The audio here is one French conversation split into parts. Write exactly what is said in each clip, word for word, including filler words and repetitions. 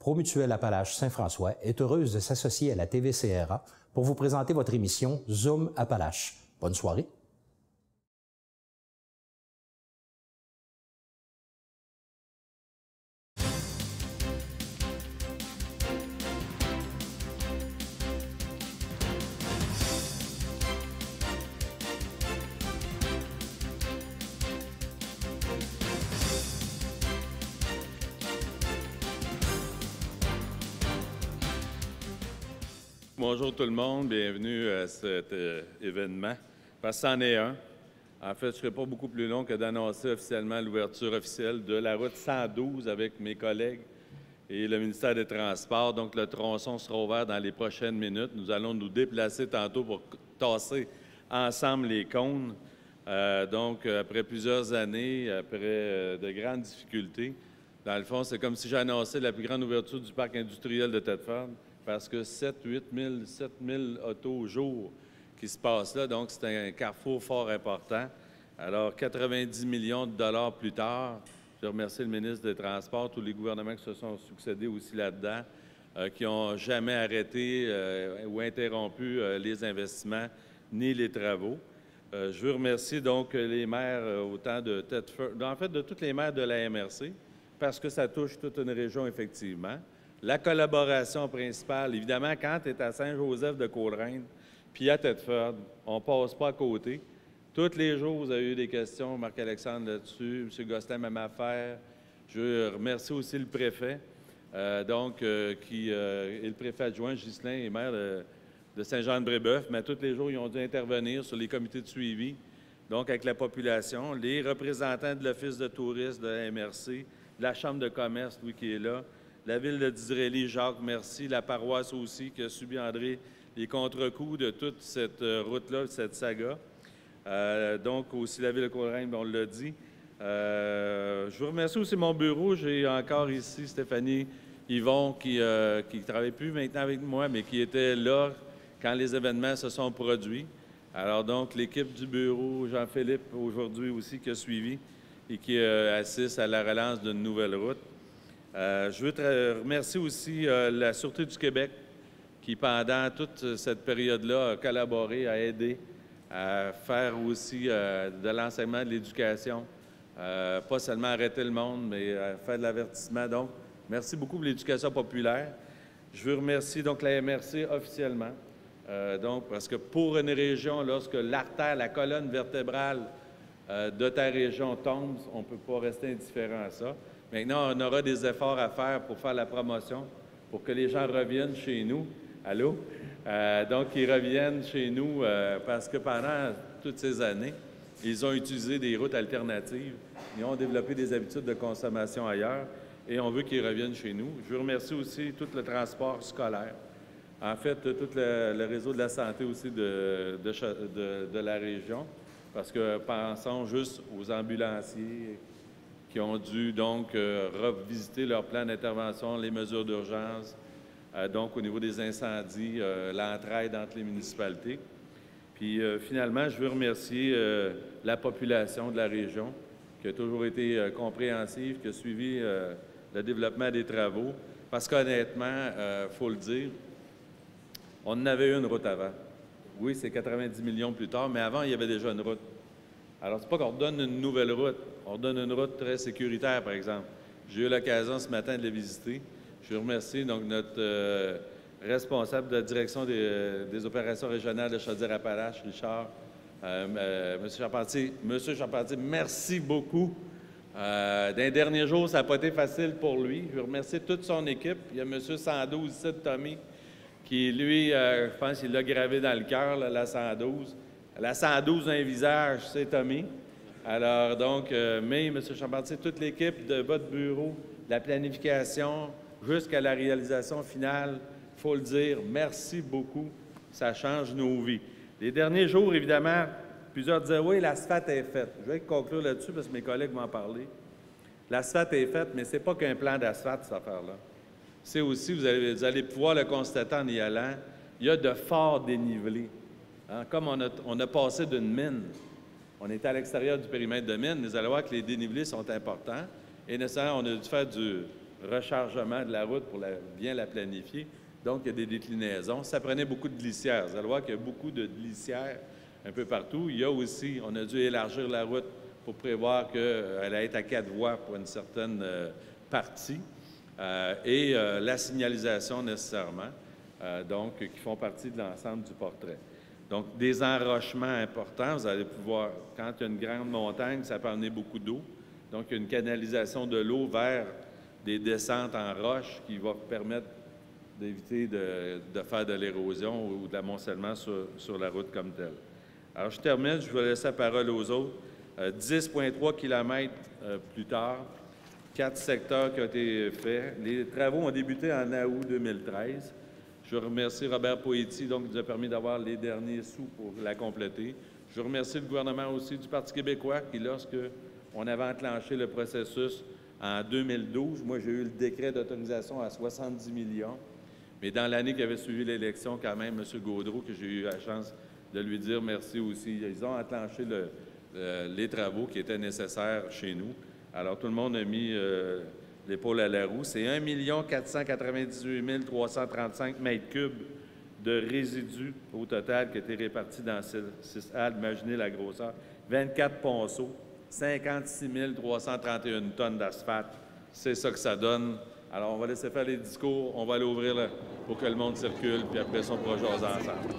Promutuelle Appalaches Saint-François est heureuse de s'associer à la T V C R A pour vous présenter votre émission Zoom Appalaches. Bonne soirée. Bonjour tout le monde, bienvenue à cet euh, événement. Parce que c'en est un. En fait, je ne serai pas beaucoup plus long que d'annoncer officiellement l'ouverture officielle de la route cent douze avec mes collègues et le ministère des Transports. Donc, le tronçon sera ouvert dans les prochaines minutes. Nous allons nous déplacer tantôt pour tasser ensemble les cônes. Euh, donc, après plusieurs années, après euh, de grandes difficultés, dans le fond, c'est comme si j'annonçais la plus grande ouverture du parc industriel de Thetford. Parce que sept à huit mille autos au jour qui se passent là, donc c'est un carrefour fort important. Alors, quatre-vingt-dix millions de dollars plus tard, je remercie le ministre des Transports, tous les gouvernements qui se sont succédés aussi là-dedans, euh, qui n'ont jamais arrêté euh, ou interrompu euh, les investissements ni les travaux. Euh, je veux remercier donc les maires, euh, autant de Thetford, en fait de toutes les maires de la M R C, parce que ça touche toute une région, effectivement. La collaboration principale, évidemment, quand tu es à Saint-Joseph-de-Côte-Reine, puis à Thetford, on ne passe pas à côté. Tous les jours, vous avez eu des questions, Marc-Alexandre là-dessus, M. Gosselin, même affaire. Je remercie aussi le préfet, euh, donc, euh, qui euh, est le préfet adjoint, Ghislain, et maire de, de Saint-Jean-de-Brébeuf, mais tous les jours, ils ont dû intervenir sur les comités de suivi, donc avec la population, les représentants de l'Office de tourisme de la M R C, de la Chambre de commerce, Louis, qui est là, la ville de Disraeli, Jacques, merci. La paroisse aussi, qui a subi, André, les contre-coups de toute cette euh, route-là, cette saga. Euh, donc, aussi la ville de Côte-Reine, on l'a dit. Euh, je vous remercie aussi mon bureau. J'ai encore ici Stéphanie Yvon, qui ne euh, travaille plus maintenant avec moi, mais qui était là quand les événements se sont produits. Alors, donc, l'équipe du bureau, Jean-Philippe, aujourd'hui aussi, qui a suivi et qui euh, assiste à la relance d'une nouvelle route. Euh, je veux te remercier aussi euh, la Sûreté du Québec qui, pendant toute cette période-là, a collaboré, a aidé à faire aussi euh, de l'enseignement, de l'éducation. Euh, pas seulement arrêter le monde, mais à faire de l'avertissement. Donc, merci beaucoup pour l'éducation populaire. Je veux remercier donc la M R C officiellement. Euh, donc, parce que pour une région, lorsque l'artère, la colonne vertébrale euh, de ta région tombe, on ne peut pas rester indifférent à ça. Maintenant, on aura des efforts à faire pour faire la promotion, pour que les gens reviennent chez nous. Allô? Euh, donc, ils reviennent chez nous euh, parce que pendant toutes ces années, ils ont utilisé des routes alternatives. Ils ont développé des habitudes de consommation ailleurs et on veut qu'ils reviennent chez nous. Je veux remercier aussi tout le transport scolaire. En fait, tout le, le réseau de la santé aussi de, de, de, de la région, parce que pensons juste aux ambulanciers qui ont dû donc euh, revisiter leur plan d'intervention, les mesures d'urgence, euh, donc au niveau des incendies, euh, l'entraide entre les municipalités. Puis euh, finalement, je veux remercier euh, la population de la région qui a toujours été euh, compréhensive, qui a suivi euh, le développement des travaux, parce qu'honnêtement, il euh, faut le dire, on en avait une route avant. Oui, c'est quatre-vingt-dix millions plus tard, mais avant, il y avait déjà une route. Alors, c'est pas qu'on redonne une nouvelle route. On donne une route très sécuritaire, par exemple. J'ai eu l'occasion ce matin de la visiter. Je remercie donc notre euh, responsable de la direction des, euh, des opérations régionales de Chaudière-Appalaches, Richard, euh, euh, M. Charpentier. M. Charpentier, merci beaucoup. Euh, dans les derniers jours, ça n'a pas été facile pour lui. Je veux remercier toute son équipe. Il y a M. cent douze ici, Tommy, qui, lui, euh, je pense qu'il l'a gravé dans le cœur, là, la cent douze. La cent douze, un visage, c'est Tommy. Alors, donc, euh, mais, M. Charpentier, toute l'équipe de votre bureau, la planification, jusqu'à la réalisation finale, il faut le dire, merci beaucoup. Ça change nos vies. Les derniers jours, évidemment, plusieurs disaient, oui, l'asphalte est faite. Je vais conclure là-dessus parce que mes collègues vont en parler. L'asphalte est faite, mais ce n'est pas qu'un plan d'asphalte, cette affaire-là. C'est aussi, vous allez, vous allez pouvoir le constater en y allant, il y a de forts dénivelés. Hein, comme on a, on a passé d'une mine, on était à l'extérieur du périmètre de mine, vous allez voir que les dénivelés sont importants. Et nécessairement, on a dû faire du rechargement de la route pour la, bien la planifier. Donc, il y a des déclinaisons. Ça prenait beaucoup de glissières. Vous allez voir qu'il y a beaucoup de glissières un peu partout. Il y a aussi, on a dû élargir la route pour prévoir qu'elle allait être à quatre voies pour une certaine euh, partie. Euh, et euh, la signalisation nécessairement, euh, donc, qui font partie de l'ensemble du portrait. Donc, des enrochements importants. Vous allez pouvoir, quand il y a une grande montagne, ça peut amener beaucoup d'eau. Donc, il y a une canalisation de l'eau vers des descentes en roche qui va permettre d'éviter de, de faire de l'érosion ou de l'amoncellement sur, sur la route comme telle. Alors, je termine, je vais laisser la parole aux autres. Euh, dix virgule trois kilomètres euh, plus tard, quatre secteurs qui ont été faits. Les travaux ont débuté en août deux mille treize. Je remercie Robert Poetti, donc, qui nous a permis d'avoir les derniers sous pour la compléter. Je remercie le gouvernement aussi du Parti québécois qui, lorsque on avait enclenché le processus en deux mille douze, moi, j'ai eu le décret d'autorisation à soixante-dix millions. Mais dans l'année qui avait suivi l'élection, quand même, M. Gaudreau, que j'ai eu la chance de lui dire merci aussi, ils ont enclenché le, le, les travaux qui étaient nécessaires chez nous. Alors, tout le monde a mis euh, l'épaule à la roue. C'est un million quatre cent quatre-vingt-dix-huit mille trois cent trente-cinq mètres cubes de résidus au total qui étaient répartis dans six halles. Imaginez la grosseur. vingt-quatre ponceaux, cinquante-six mille trois cent trente et une tonnes d'asphalte. C'est ça que ça donne. Alors, on va laisser faire les discours, on va aller ouvrir là, pour que le monde circule, puis après ça, on pourra jaser ensemble.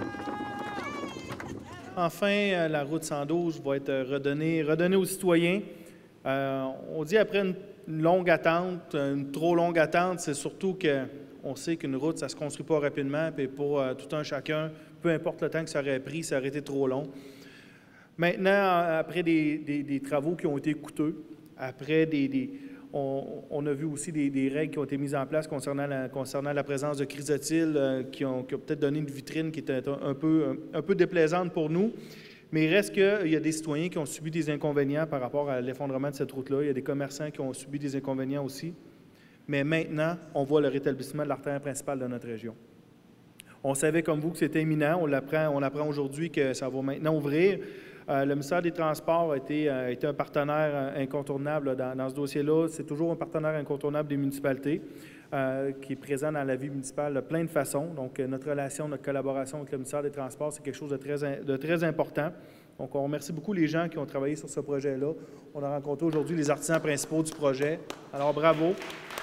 Enfin, la route cent douze va être redonnée, redonnée aux citoyens. Euh, on dit après une, une longue attente, une trop longue attente, c'est surtout qu'on sait qu'une route, ça ne se construit pas rapidement, puis pour euh, tout un chacun, peu importe le temps que ça aurait pris, ça aurait été trop long. Maintenant, après des, des, des travaux qui ont été coûteux, après des... des On, on a vu aussi des, des règles qui ont été mises en place concernant la, concernant la présence de chrysotile euh, qui ont, qui ont peut-être donné une vitrine qui était un, un, peu, un, un peu déplaisante pour nous. Mais il reste qu'il y a des citoyens qui ont subi des inconvénients par rapport à l'effondrement de cette route-là. Il y a des commerçants qui ont subi des inconvénients aussi. Mais maintenant, on voit le rétablissement de l'artère principale de notre région. On savait comme vous que c'était imminent. On l'apprend, on apprend aujourd'hui que ça va maintenant ouvrir. Euh, le ministère des Transports a été, a été un partenaire incontournable dans, dans ce dossier-là. C'est toujours un partenaire incontournable des municipalités euh, qui est présent dans la vie municipale de plein de façons. Donc, notre relation, notre collaboration avec le ministère des Transports, c'est quelque chose de très, de très important. Donc, on remercie beaucoup les gens qui ont travaillé sur ce projet-là. On a rencontré aujourd'hui les artisans principaux du projet. Alors, bravo.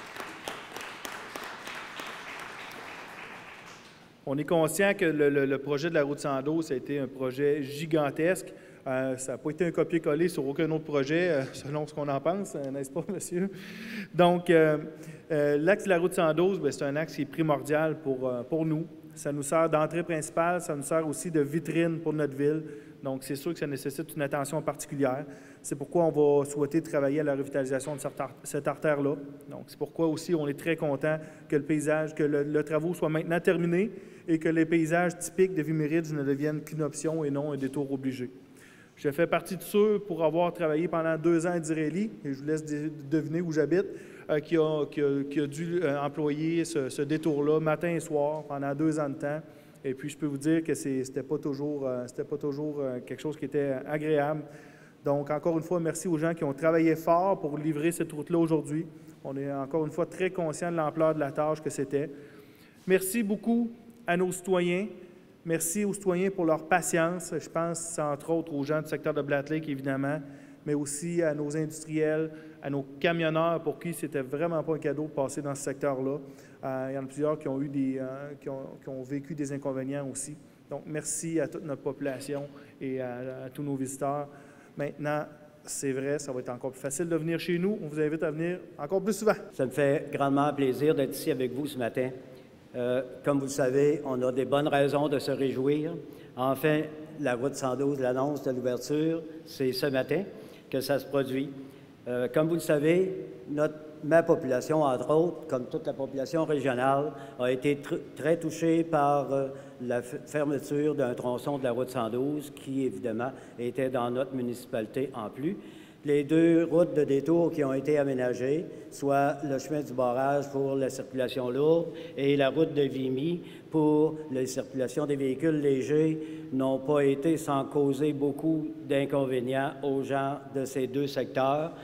On est conscient que le, le, le projet de la route cent douze a été un projet gigantesque. Euh, ça n'a pas été un copier-coller sur aucun autre projet, euh, selon ce qu'on en pense, euh, n'est-ce pas, monsieur? Donc, euh, euh, l'axe de la route cent douze, c'est un axe qui est primordial pour, euh, pour nous. Ça nous sert d'entrée principale, ça nous sert aussi de vitrine pour notre ville. Donc, c'est sûr que ça nécessite une attention particulière. C'est pourquoi on va souhaiter travailler à la revitalisation de cette artère-là. Donc, c'est pourquoi aussi on est très content que le paysage, que le, le travaux soit maintenant terminé et que les paysages typiques de Vimeridge ne deviennent qu'une option et non un détour obligé. Je fais partie de ceux, pour avoir travaillé pendant deux ans à Direlli, et je vous laisse deviner où j'habite, euh, qui, a, qui, a, qui a dû euh, employer ce, ce détour-là matin et soir pendant deux ans de temps. Et puis, je peux vous dire que ce n'était pas toujours, euh, c'était pas toujours euh, quelque chose qui était agréable. Donc, encore une fois, merci aux gens qui ont travaillé fort pour livrer cette route-là aujourd'hui. On est encore une fois très conscients de l'ampleur de la tâche que c'était. Merci beaucoup à nos citoyens. Merci aux citoyens pour leur patience. Je pense, entre autres, aux gens du secteur de Blatt Lake, évidemment, mais aussi à nos industriels, à nos camionneurs pour qui c'était vraiment pas un cadeau de passer dans ce secteur-là. Euh, il y en a plusieurs qui ont, eu des, euh, qui, ont, qui ont vécu des inconvénients aussi. Donc, merci à toute notre population et à, à tous nos visiteurs. Maintenant, c'est vrai, ça va être encore plus facile de venir chez nous. On vous invite à venir encore plus souvent. Ça me fait grandement plaisir d'être ici avec vous ce matin. Euh, comme vous le savez, on a des bonnes raisons de se réjouir. Enfin, la route cent douze, l'annonce de l'ouverture, c'est ce matin que ça se produit. Euh, comme vous le savez, notre, ma population, entre autres, comme toute la population régionale, a été tr très touchée par euh, la fermeture d'un tronçon de la route cent douze qui, évidemment, était dans notre municipalité en plus. Les deux routes de détour qui ont été aménagées, soit le chemin du barrage pour la circulation lourde et la route de Vimy pour la circulation des véhicules légers, n'ont pas été sans causer beaucoup d'inconvénients aux gens de ces deux secteurs.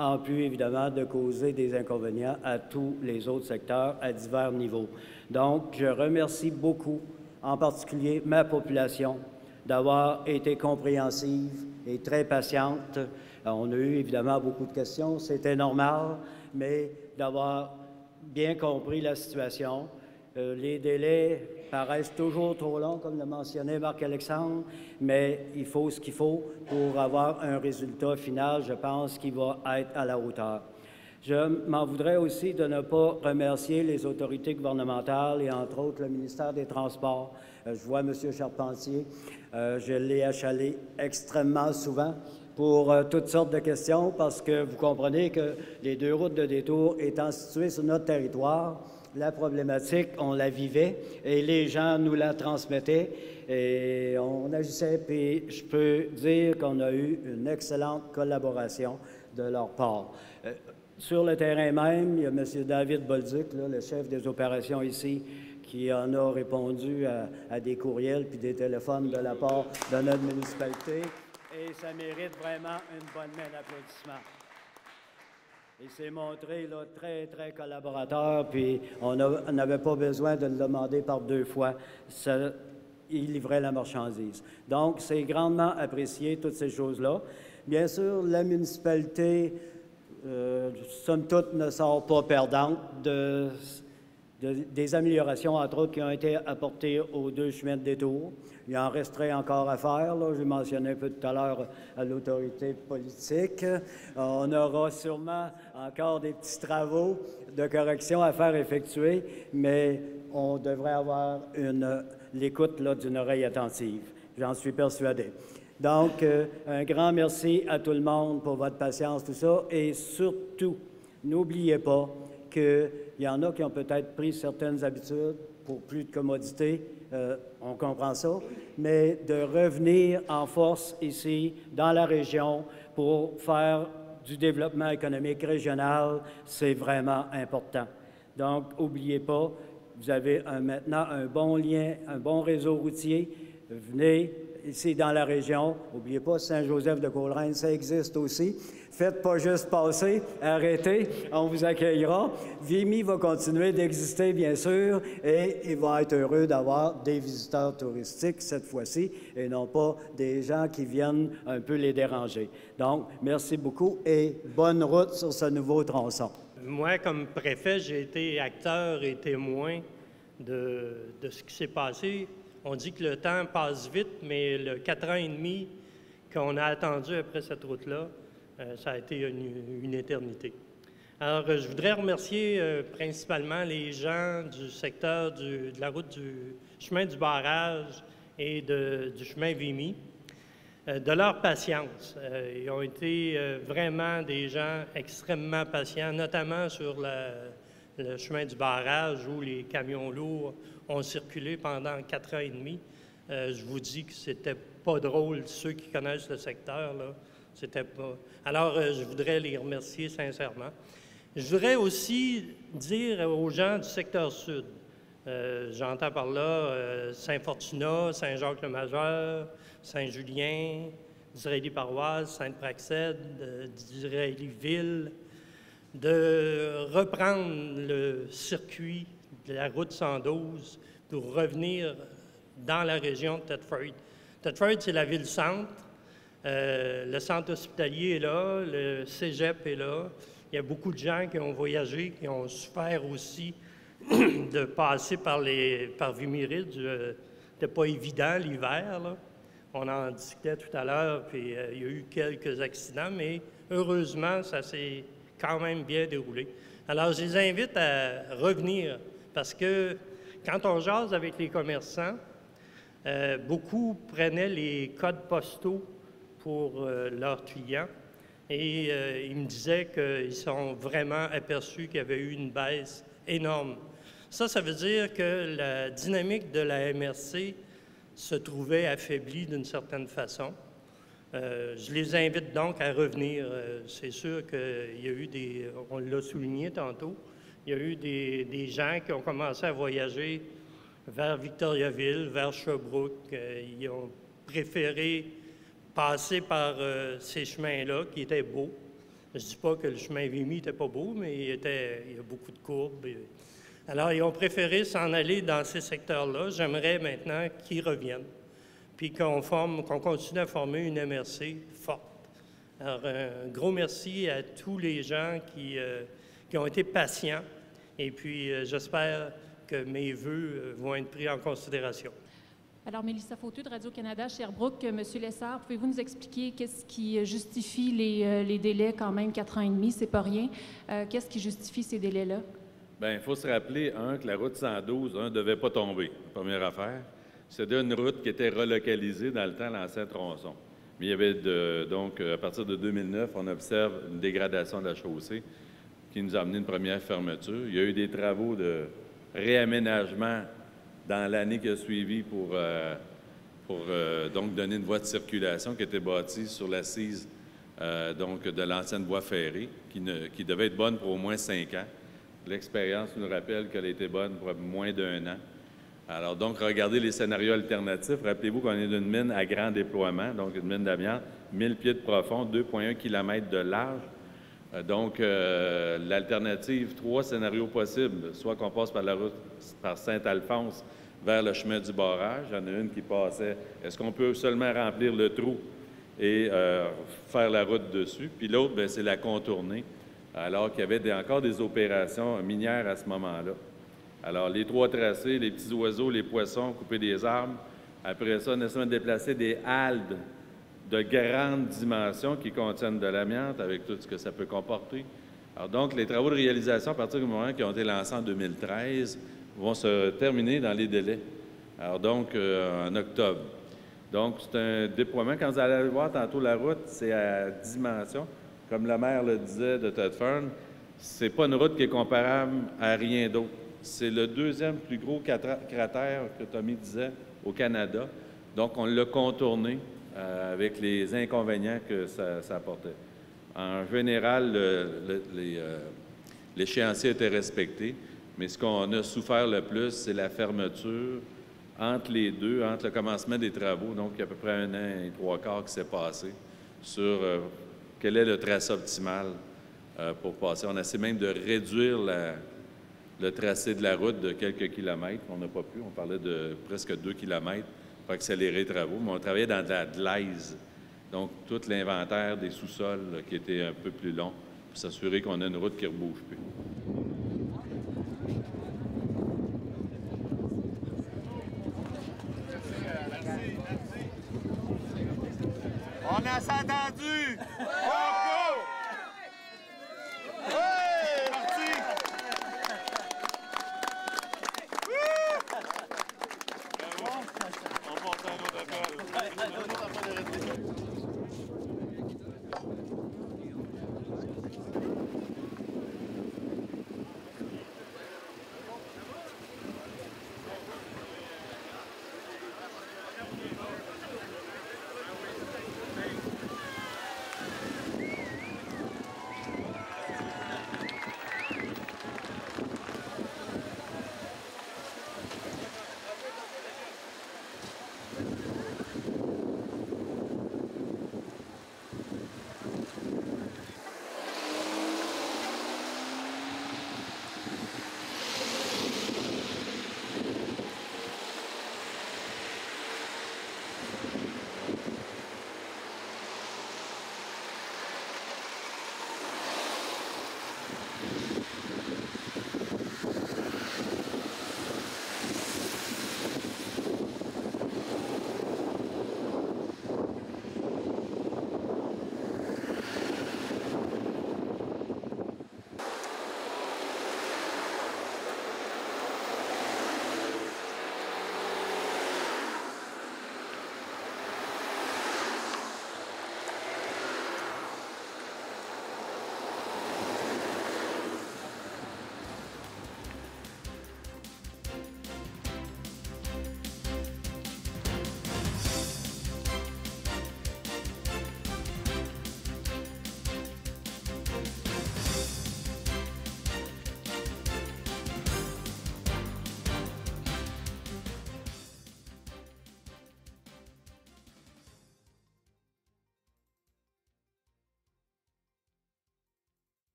en plus, évidemment, de causer des inconvénients à tous les autres secteurs à divers niveaux. Donc, je remercie beaucoup, en particulier ma population, d'avoir été compréhensive et très patiente. On a eu évidemment beaucoup de questions, c'était normal, mais d'avoir bien compris la situation. Euh, les délais paraissent toujours trop longs, comme l'a mentionné Marc-Alexandre, mais il faut ce qu'il faut pour avoir un résultat final, je pense, qui va être à la hauteur. Je m'en voudrais aussi de ne pas remercier les autorités gouvernementales et entre autres le ministère des Transports. Euh, je vois M. Charpentier, euh, je l'ai achalé extrêmement souvent pour euh, toutes sortes de questions parce que vous comprenez que les deux routes de détour étant situées sur notre territoire, la problématique, on la vivait et les gens nous la transmettaient et on agissait. Puis je peux dire qu'on a eu une excellente collaboration de leur part. Euh, sur le terrain même, il y a M. David Bolduc, là, le chef des opérations ici, qui en a répondu à, à des courriels puis des téléphones de la part de notre municipalité. Et ça mérite vraiment une bonne main d'applaudissement. Il s'est montré là, très, très collaborateur, puis on n'avait pas besoin de le demander par deux fois. Ça, il livrait la marchandise. Donc, c'est grandement apprécié, toutes ces choses-là. Bien sûr, la municipalité, euh, somme toute, ne sort pas perdante de, de, des améliorations, entre autres, qui ont été apportées aux deux chemins de détour. Il en resterait encore à faire. J'ai mentionné un peu tout à l'heure à l'autorité politique. On aura sûrement encore des petits travaux de correction à faire effectuer, mais on devrait avoir l'écoute d'une oreille attentive. J'en suis persuadé. Donc, euh, un grand merci à tout le monde pour votre patience, tout ça. Et surtout, n'oubliez pas qu'il y en a qui ont peut-être pris certaines habitudes pour plus de commodité. Euh, on comprend ça, mais de revenir en force ici, dans la région, pour faire du développement économique régional, c'est vraiment important. Donc, n'oubliez pas, vous avez un, maintenant un bon lien, un bon réseau routier. Venez ici dans la région. N'oubliez pas, Saint-Joseph-de-Coleraine, ça existe aussi. Faites pas juste passer, arrêtez, on vous accueillera. Vimy va continuer d'exister, bien sûr, et il va être heureux d'avoir des visiteurs touristiques cette fois-ci, et non pas des gens qui viennent un peu les déranger. Donc, merci beaucoup et bonne route sur ce nouveau tronçon. Moi, comme préfet, j'ai été acteur et témoin de, de ce qui s'est passé. On dit que le temps passe vite, mais le quatre ans et demi qu'on a attendu après cette route-là, euh, ça a été une, une éternité. Alors, euh, je voudrais remercier euh, principalement les gens du secteur du, de la route du chemin du barrage et de, du chemin Vimy, euh, de leur patience. Euh, ils ont été euh, vraiment des gens extrêmement patients, notamment sur la, le chemin du barrage où les camions lourds ont circulé pendant quatre ans et demi. Euh, je vous dis que c'était pas drôle, ceux qui connaissent le secteur, là, c'était pas... Alors, euh, je voudrais les remercier sincèrement. Je voudrais aussi dire aux gens du secteur sud, euh, j'entends par là euh, Saint-Fortunat, Saint-Jacques-le-Majeur, Saint-Julien, Disraeli-Paroisse, Sainte-Praxède, euh, Disraeli-Ville, de reprendre le circuit de la route cent douze pour revenir dans la région de Thetford. Thetford, c'est la ville-centre. Euh, le centre hospitalier est là, le cégep est là. Il y a beaucoup de gens qui ont voyagé, qui ont souffert aussi de passer par, les, par Vimy-Ridge. Euh, C'était pas évident l'hiver, là. On en discutait tout à l'heure, puis euh, il y a eu quelques accidents, mais heureusement, ça s'est quand même bien déroulé. Alors, je les invite à revenir, parce que quand on jase avec les commerçants, euh, beaucoup prenaient les codes postaux pour euh, leurs clients et euh, ils me disaient qu'ils sont vraiment aperçus qu'il y avait eu une baisse énorme. Ça, ça veut dire que la dynamique de la M R C se trouvait affaiblie d'une certaine façon. Euh, je les invite donc à revenir. Euh, c'est sûr qu'il y a eu des, on l'a souligné tantôt, il y a eu des, des gens qui ont commencé à voyager vers Victoriaville, vers Sherbrooke. Euh, ils ont préféré passer par euh, ces chemins-là qui étaient beaux Je ne dis pas que le chemin Vimy n'était pas beau, mais il, était, il y a beaucoup de courbes. Et, alors, ils ont préféré s'en aller dans ces secteurs-là. J'aimerais maintenant qu'ils reviennent, puis qu'on forme, qu'on continue à former une M R C forte. Alors, un gros merci à tous les gens qui, euh, qui ont été patients, et puis euh, j'espère que mes vœux euh, vont être pris en considération. Alors, Mélissa Fauteux de Radio-Canada, Sherbrooke. Monsieur Lessard, pouvez-vous nous expliquer qu'est-ce qui justifie les, euh, les délais quand même, quatre ans et demi, c'est pas rien. Euh, qu'est-ce qui justifie ces délais-là? Bien, il faut se rappeler, un, que la route cent douze, un, ne devait pas tomber, première affaire. C'était une route qui était relocalisée dans le temps, l'ancien tronçon. Mais il y avait, de, donc, à partir de deux mille neuf, on observe une dégradation de la chaussée qui nous a amené une première fermeture. Il y a eu des travaux de réaménagement dans l'année qui a suivi pour, euh, pour euh, donc donner une voie de circulation qui était bâtie sur l'assise euh, donc de l'ancienne voie ferrée, qui, ne, qui devait être bonne pour au moins cinq ans. L'expérience nous rappelle qu'elle a été bonne pour moins d'un an. Alors, donc, regardez les scénarios alternatifs. Rappelez-vous qu'on est d'une mine à grand déploiement, donc une mine d'amiante, mille pieds de profond, deux virgule un kilomètres de large. Euh, donc, euh, l'alternative, trois scénarios possibles, soit qu'on passe par la route par Saint-Alphonse vers le chemin du barrage. Il y en a une qui passait. Est-ce qu'on peut seulement remplir le trou et euh, faire la route dessus? Puis l'autre, bien, c'est la contourner, alors qu'il y avait des, encore des opérations minières à ce moment-là. Alors, les trois tracés, les petits oiseaux, les poissons, couper des arbres. Après ça, on essaie de déplacer des haldes de grandes dimensions qui contiennent de l'amiante, avec tout ce que ça peut comporter. Alors, donc, les travaux de réalisation, à partir du moment qui ont été lancés en deux mille treize, vont se terminer dans les délais. Alors, donc, euh, en octobre. Donc, c'est un déploiement. Quand vous allez voir tantôt la route, c'est à dimension. Comme le maire le disait de Thetford, c'est pas une route qui est comparable à rien d'autre. C'est le deuxième plus gros cratère que Tommy disait au Canada. Donc, on l'a contourné euh, avec les inconvénients que ça, ça apportait. En général, le, le, les, euh, l'échéancier était respecté, mais ce qu'on a souffert le plus, c'est la fermeture entre les deux, entre le commencement des travaux. Donc, il y a à peu près un an et trois quarts qui s'est passé sur euh, quel est le tracé optimal euh, pour passer. On essaie même de réduire la, le tracé de la route de quelques kilomètres. On n'a pas pu. On parlait de presque deux kilomètres pour accélérer les travaux. Mais on travaillait dans de la glaise. Donc, tout l'inventaire des sous-sols là, qui était un peu plus long pour s'assurer qu'on a une route qui ne rebouge plus. On a s'entendu! Bravo! Ouais! Parti! On porte un autre appel.